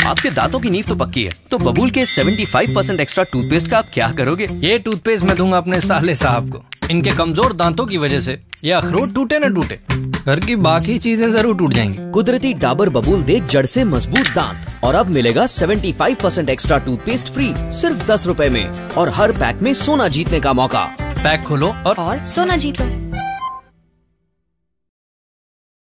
आपके दांतों की नींव तो पक्की है, तो बबूल के 75% एक्स्ट्रा टूथपेस्ट का आप क्या करोगे? ये टूथपेस्ट मैं दूंगा अपने साले साहब को। इनके कमजोर दांतों की वजह से ये अखरोट टूटे न टूटे, घर की बाकी चीजें जरूर टूट जाएंगी। कुदरती डाबर बबूल दे जड़ से मजबूत दांत, और अब मिलेगा 75% एक्स्ट्रा टूथपेस्ट फ्री सिर्फ 10 रुपए में, और हर पैक में सोना जीतने का मौका। पैक खोलो और सोना जीतो।